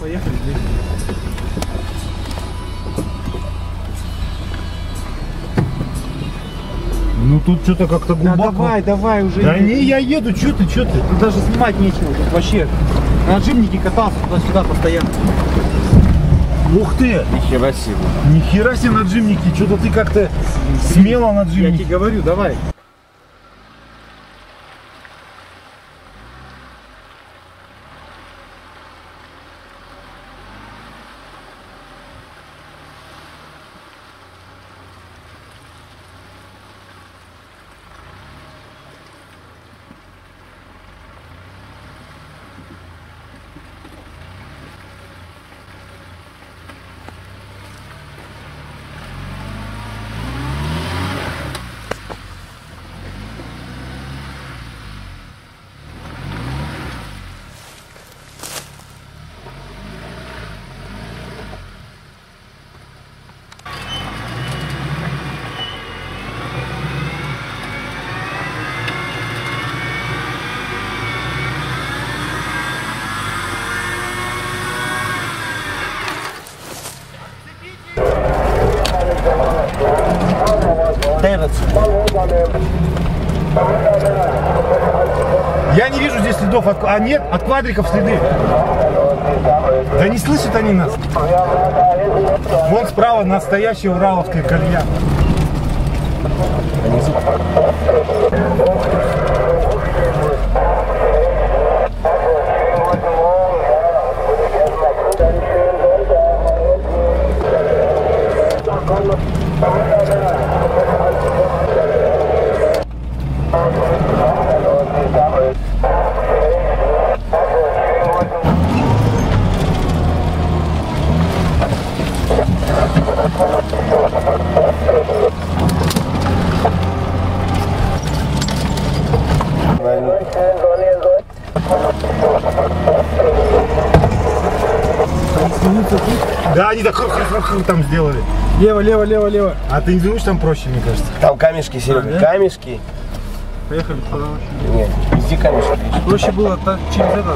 Поехали. Ну тут что-то как-то глубоко. Да давай уже. Да не, я еду, что ты? Тут даже снимать нечего, тут вообще. На джимнике катался туда-сюда постоянно. Ух ты! Нихера себе. Нихера себе на джимнике, что-то ты как-то смело на Я джимнике. тебе говорю, давай. Я не вижу здесь следов, а нет, от квадриков следы. Да не слышат они нас. Вон справа настоящая ураловская кальян. Да, они так там сделали. Лево, лево, лево, лево. А ты не думаешь, там проще, мне кажется? Там камешки, Серега, камешки. Поехали туда вообще. Нет, везде камешки. Проще было так, через этот.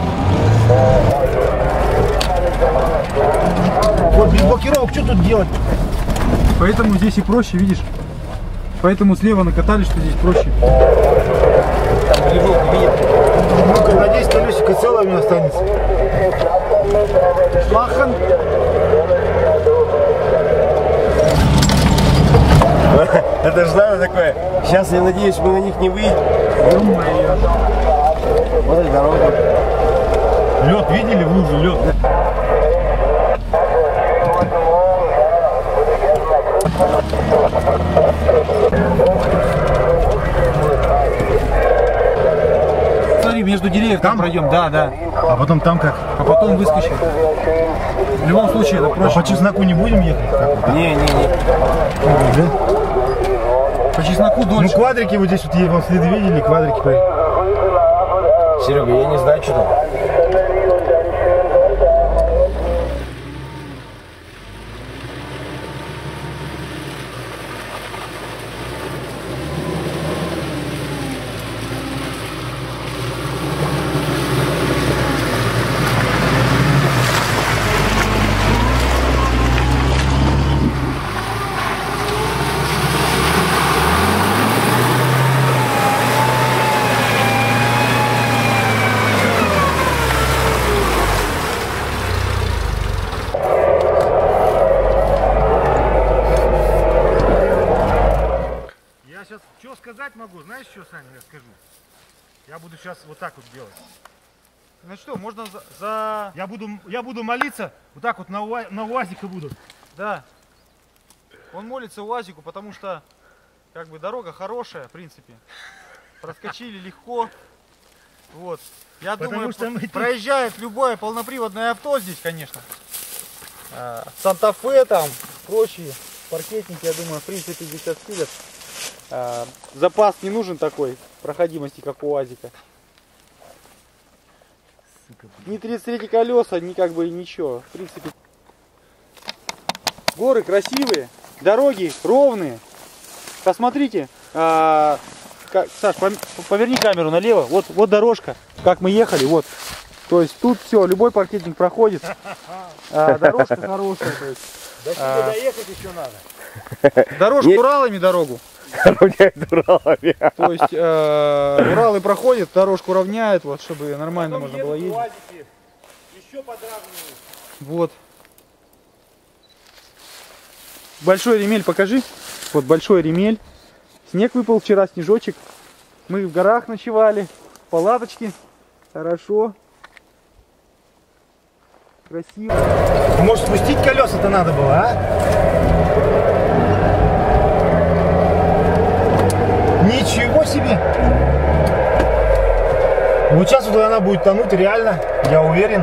Вот без блокировок, что тут делать? Поэтому здесь и проще, видишь? Поэтому слева накатали, что здесь проще. Там грибок видит. Ну-ка, надеюсь, колесико целое у меня останется. Махан. Это же надо такое. Сейчас, я надеюсь, мы на них не выйдем. Вот эта дорога. Лед видели? Вы уже лед. Смотри, между деревьев там пройдем, да, да. А потом там как? А потом выскочим. В любом случае это А проще. по чесноку не будем ехать? Как? Не-не-не. Да? По чесноку Ну дольше. квадрики вот здесь вот вон следы видели, квадрики. Серега, я не знаю, что там. Что сказать могу? Знаешь, что, Саня, я скажу? Я буду сейчас вот так вот делать. Ну что, можно Я буду молиться, вот так вот на УАЗике буду. Да. Он молится УАЗику, потому что как бы дорога хорошая, в принципе. Проскочили легко. Вот. Я думаю, проезжает любое полноприводное авто здесь, конечно. Санта-Фе там, прочие паркетники, я думаю, в принципе здесь отсилят. Запас не нужен такой проходимости, как у УАЗика. Ни 33 колеса, ни как бы ничего. В принципе, горы красивые, дороги ровные. Посмотрите, Саш, поверни камеру налево. Вот дорожка, как мы ехали, вот. То есть тут все, любой паркетник проходит. Дорожка хорошая. То есть, до сюда доехать еще надо. Дорожку Уралами дорогу. Уралами. То есть Уралы проходят, дорожку равняют, вот, чтобы нормально можно было ездить. Еще подравнивают. Вот. Большой ремель покажи. Вот большой ремель. Снег выпал вчера, снежочек. Мы в горах ночевали. Палаточки. Хорошо. Красиво. Может, спустить колеса-то надо было, а? Ничего себе! Вот сейчас вот она будет тонуть, реально, я уверен.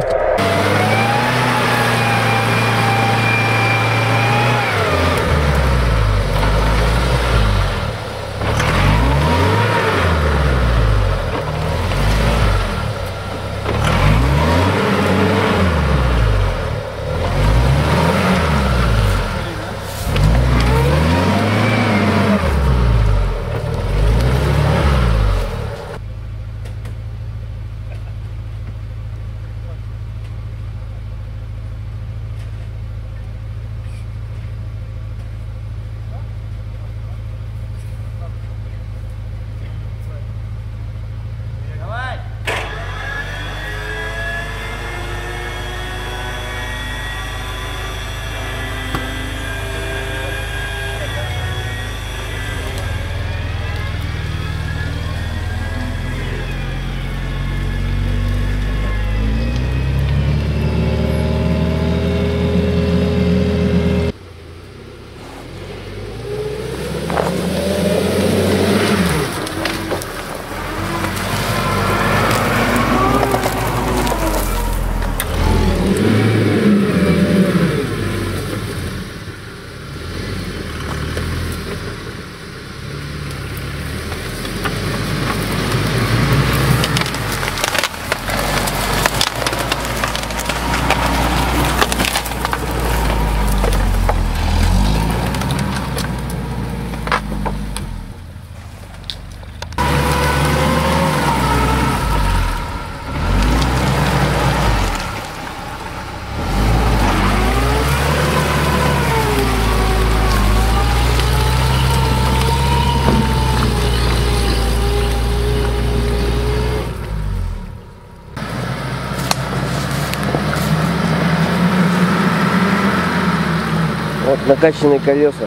Вот накачанные колеса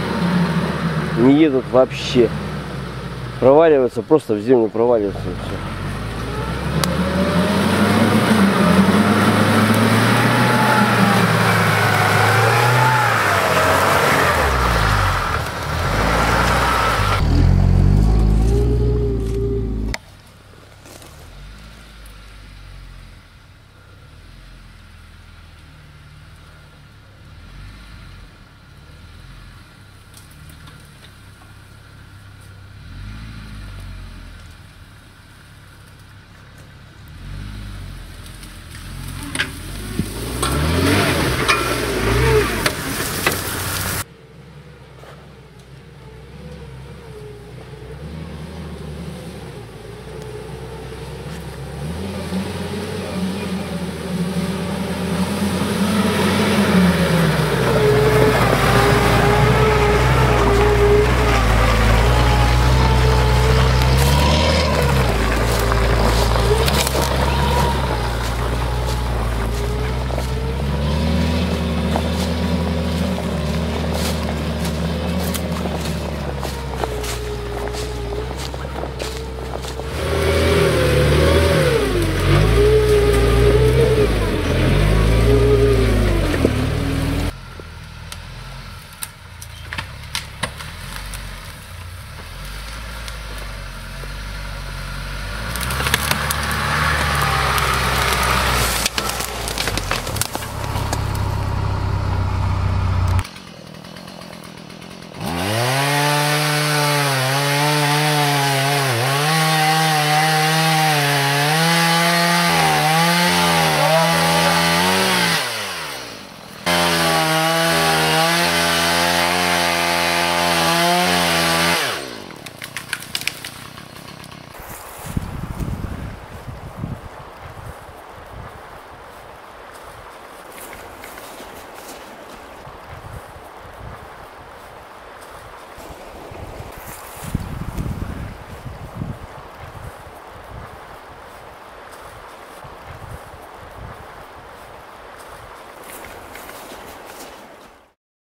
не едут вообще. Проваливаются, просто в землю проваливаются и все.